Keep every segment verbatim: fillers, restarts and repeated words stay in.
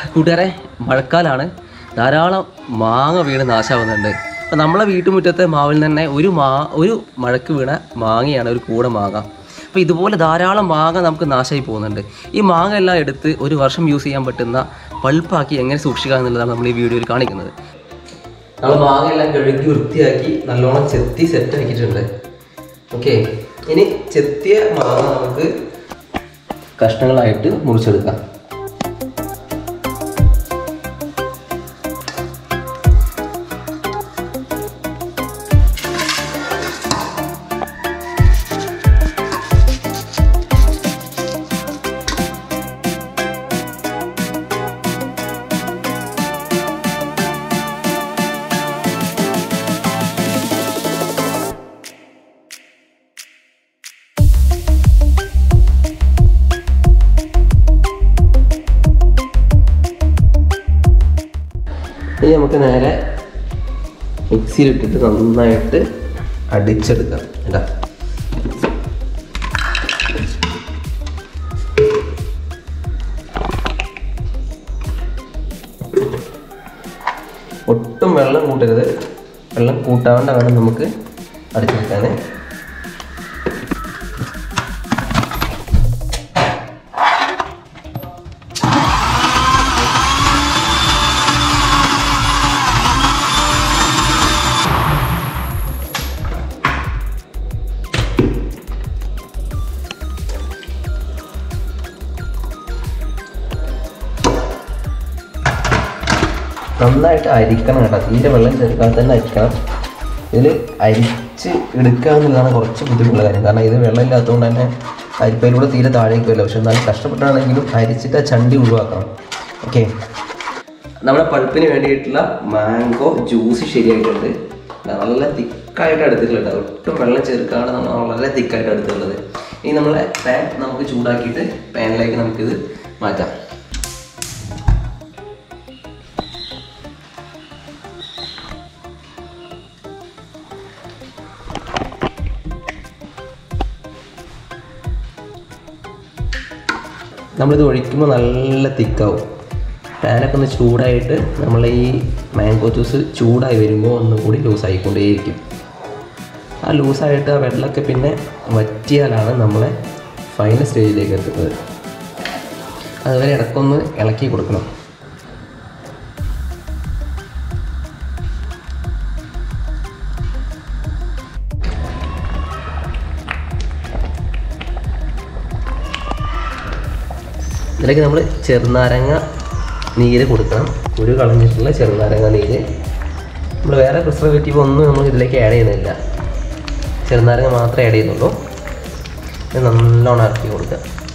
കൂട്ടുകാരെ, മഴക്കാലാണ്, ധാരാളം മാങ്ങ വീണ് നാശമാവുന്നുണ്ട്. അപ്പോൾ നമ്മളെ വീട്ടുമുറ്റത്തെ മാവിൽ തന്നെ ഒരു മാ ഒരു മഴക്ക് വീണ മാങ്ങയാണ് ഒരു കൂടെ മാങ്ങ. അപ്പോൾ ഇതുപോലെ ധാരാളം മാങ്ങ നമുക്ക് നാശമായി പോകുന്നുണ്ട്. ഈ മാങ്ങ എല്ലാം എടുത്ത് ഒരു വർഷം യൂസ് ചെയ്യാൻ പറ്റുന്ന പൾപ്പാക്കി എങ്ങനെ സൂക്ഷിക്കുക എന്നുള്ളതാണ് നമ്മൾ ഈ വീഡിയോയിൽ കാണിക്കുന്നത്. നമ്മൾ മാങ്ങ എല്ലാം കഴുകി വൃത്തിയാക്കി നല്ലോണം ചെത്തി സെറ്റ് ആക്കിയിട്ടുണ്ട്. ഓക്കെ, ഇനി ചെത്തിയ മാങ്ങ നമുക്ക് കഷ്ണങ്ങളായിട്ട് മുറിച്ചെടുക്കാം. ഇനി നമുക്ക് നേരെ മിക്സിയിലിട്ടിട്ട് നന്നായിട്ട് അടിച്ചെടുക്കാം. കേട്ടോ, ഒട്ടും വെള്ളം കൂട്ടരുത്. വെള്ളം കൂട്ടാണ്ട് വേണം നമുക്ക് അടിച്ചെടുക്കാൻ. നന്നായിട്ട് അരിക്കണം കേട്ടോ, തീരെ വെള്ളം ചേർക്കാതെ തന്നെ അരിക്കണം. ഇതിൽ അരിച്ച് എടുക്കുക എന്നുള്ളതാണ് കുറച്ച് ബുദ്ധിമുട്ടുള്ള കാര്യം. കാരണം ഇത് വെള്ളം ഇല്ലാത്തതുകൊണ്ട് തന്നെ അരിപ്പയിലൂടെ തീരെ താഴേക്ക് വരില്ല. പക്ഷെ എന്നാലും കഷ്ടപ്പെട്ടാണെങ്കിലും അരിച്ചിട്ട് ആ ചണ്ടി ഒഴിവാക്കണം. ഓക്കെ, നമ്മുടെ പൾപ്പിന് വേണ്ടിയിട്ടുള്ള മാംഗോ ജ്യൂസ് ശരിയായിട്ടുണ്ട്. നല്ല തിക്കായിട്ട് എടുത്തിട്ടുള്ളത്, ഒട്ടും വെള്ളം ചേർക്കാതെ നമ്മൾ വളരെ തിക്കായിട്ട് എടുത്തിട്ടുള്ളത്. ഇനി നമ്മളെ പാൻ നമുക്ക് ചൂടാക്കിയിട്ട് പാനിലേക്ക് നമുക്കിത് മാറ്റാം. നമ്മളിത് ഒഴിക്കുമ്പോൾ നല്ല തിക്കാവും. പാനൊക്കെ ഒന്ന് ചൂടായിട്ട് നമ്മൾ ഈ മാംഗോ ജ്യൂസ് ചൂടായി വരുമ്പോൾ ഒന്നും കൂടി ലൂസായിക്കൊണ്ടേയിരിക്കും. ആ ലൂസായിട്ട് ആ വെള്ളമൊക്കെ പിന്നെ വറ്റിയാലാണ് നമ്മളെ ഫൈനൽ സ്റ്റേജിലേക്ക് എത്തുന്നത്. അതുവരെ ഇടയ്ക്കൊന്ന് ഇളക്കി കൊടുക്കണം. ഇതിലേക്ക് നമ്മൾ ചെറുനാരങ്ങ നീര് കൊടുക്കണം. കുരു കളഞ്ഞിട്ടുള്ള ചെറുനാരങ്ങ നീര്. നമ്മൾ വേറെ പ്രിസർവേറ്റീവ് ഒന്നും നമ്മൾ ഇതിലേക്ക് ആഡ് ചെയ്യുന്നില്ല, ചെറുനാരങ്ങ മാത്രമേ ആഡ് ചെയ്യുന്നുള്ളൂ. ഇത് നല്ലോണം ഇറക്കി കൊടുക്കുക.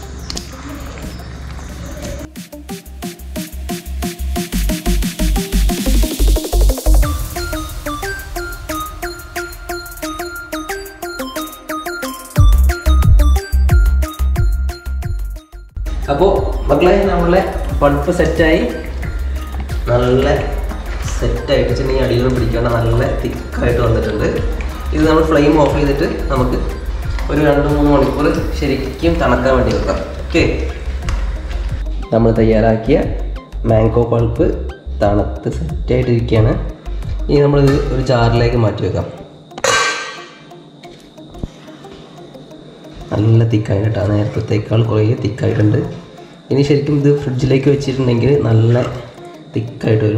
അപ്പോൾ മക്കളെ, നമ്മളെ പൾപ്പ് സെറ്റായി, നല്ല സെറ്റായിട്ട് വെച്ചിട്ടുണ്ടെങ്കിൽ അടിയിൽ പിടിക്കാണ്ട് നല്ല തിക്കായിട്ട് വന്നിട്ടുണ്ട്. ഇത് നമ്മൾ ഫ്ലെയിം ഓഫ് ചെയ്തിട്ട് നമുക്ക് ഒരു രണ്ട് മൂന്ന് മണിക്കൂർ ശരിക്കും തണുക്കാൻ വേണ്ടി വെക്കാം. ഓക്കെ, നമ്മൾ തയ്യാറാക്കിയ മാംഗോ പൾപ്പ് തണുത്ത് സെറ്റായിട്ടിരിക്കുകയാണ്. ഇനി നമ്മളിത് ഒരു ജാറിലേക്ക് മാറ്റി വെക്കാം. നല്ല തിക്കായിട്ട് കേട്ടോ, നേരത്തേക്കാൾ കുറേ തിക്കായിട്ടുണ്ട്. ഇനി ശരിക്കും ഇത് ഫ്രിഡ്ജിലേക്ക് വെച്ചിട്ടുണ്ടെങ്കിൽ നല്ല തിക്കായിട്ട് വരും.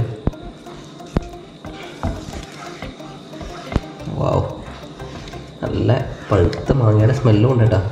വാവ്, നല്ല പഴുത്ത മാങ്ങയുടെ സ്മെല്ലും ഉണ്ട് കേട്ടോ.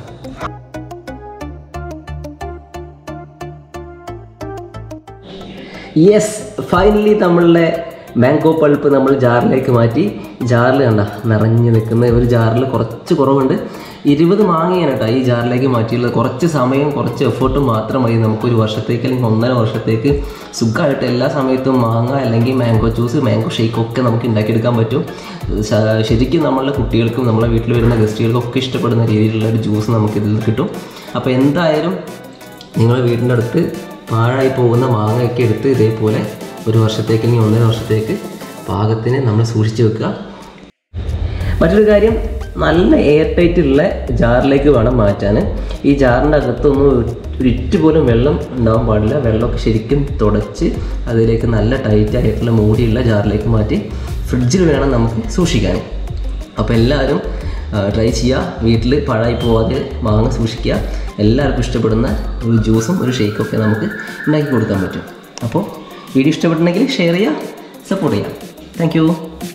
യെസ്, ഫൈനലി നമ്മളുടെ മാംഗോ പൾപ്പ് നമ്മൾ ജാറിലേക്ക് മാറ്റി. ജാറിൽ കണ്ട നിറഞ്ഞു നിൽക്കുന്ന ഒരു ജാറിൽ കുറച്ച് കുറവുണ്ട്. ഇരുപത് മാങ്ങയാണ് കേട്ടോ ഈ ജാറിലേക്ക് മാറ്റിയുള്ളത്. കുറച്ച് സമയം കുറച്ച് എഫേർട്ടും മാത്രം മതി നമുക്കൊരു വർഷത്തേക്ക് അല്ലെങ്കിൽ ഒന്നര വർഷത്തേക്ക് സുഖമായിട്ട് എല്ലാ സമയത്തും മാങ്ങ അല്ലെങ്കിൽ മാംഗോ ജ്യൂസ്, മാംഗോ ഷേക്കൊക്കെ നമുക്ക് ഉണ്ടാക്കിയെടുക്കാൻ പറ്റും. ശരിക്കും നമ്മളുടെ കുട്ടികൾക്കും നമ്മളെ വീട്ടിൽ വരുന്ന ഗസ്റ്റുകൾക്കും ഒക്കെ ഇഷ്ടപ്പെടുന്ന രീതിയിലുള്ള ഒരു ജ്യൂസ് നമുക്കിതിൽ കിട്ടും. അപ്പോൾ എന്തായാലും നിങ്ങൾ വീടിൻ്റെ അടുത്ത് പാഴായി പോകുന്ന മാങ്ങയൊക്കെ എടുത്ത് ഇതേപോലെ ഒരു വർഷത്തേക്ക് അല്ലെങ്കിൽ ഒന്നര വർഷത്തേക്ക് പാകത്തിന് നമ്മൾ സൂക്ഷിച്ച് വെക്കുക. മറ്റൊരു കാര്യം, നല്ല എയർ ടൈറ്റുള്ള ജാറിലേക്ക് വേണം മാറ്റാൻ. ഈ ജാറിൻ്റെ അകത്തൊന്നും ഒരിറ്റ് പോലും വെള്ളം ഉണ്ടാവാൻ പാടില്ല. വെള്ളമൊക്കെ ശരിക്കും തുടച്ച് അതിലേക്ക് നല്ല ടൈറ്റായിട്ടുള്ള മൂടിയുള്ള ജാറിലേക്ക് മാറ്റി ഫ്രിഡ്ജിൽ വേണം നമുക്ക് സൂക്ഷിക്കാൻ. അപ്പോൾ എല്ലാവരും ട്രൈ ചെയ്യുക. വീട്ടിൽ പഴമായി പോവാതെ മാങ്ങ സൂക്ഷിക്കുക. എല്ലാവർക്കും ഇഷ്ടപ്പെടുന്ന ഒരു ജ്യൂസും ഒരു ഷേക്കൊക്കെ നമുക്ക് ഉണ്ടാക്കി കൊടുക്കാൻ പറ്റും. അപ്പോൾ വീഡിയോ ഇഷ്ടപ്പെട്ടുണ്ടെങ്കിൽ ഷെയർ ചെയ്യുക, സപ്പോർട്ട് ചെയ്യുക. Thank U.